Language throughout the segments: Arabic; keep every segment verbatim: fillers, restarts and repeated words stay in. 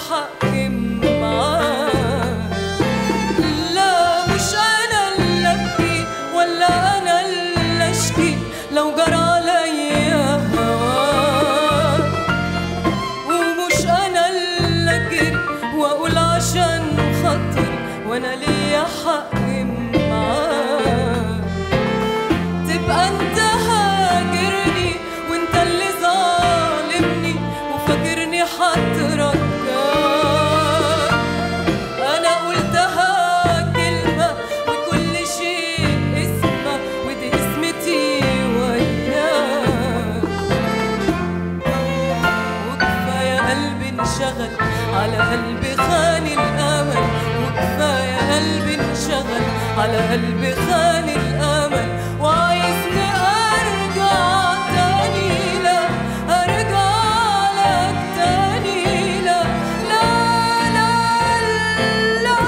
حق معاه. لا مش أنا اللي أبكي ولا أنا اللي أشكي لو جرى عليا هواك، ومش أنا اللي أجري وأقول عشان خاطر وأنا ليا حق معاك. تبقى أنت هاجرني وأنت اللي ظالمني وفاكرني هترجاك. أنا قلتها كلمة وكل شيء اسمه ودي اسمتي وياك. وكفاية قلبي انشغل على قلبي خاني الأمل، وكفاية قلبي انشغل على قلبي خاني الأمل. وعايزني أرجع تاني لا أرجع لك تاني لا لا لا لا.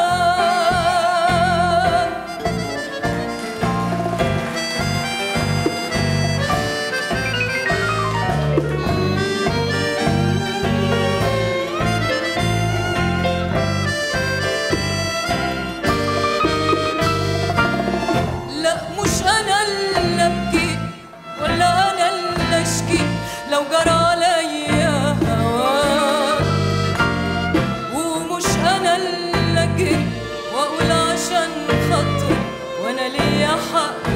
لا مش أنا اللي أبكي ولا أنا اللي أشكي لو جرى عليا هواك، ومش أنا اللي أجري وأقول عشان خاطر وأنا ليا حق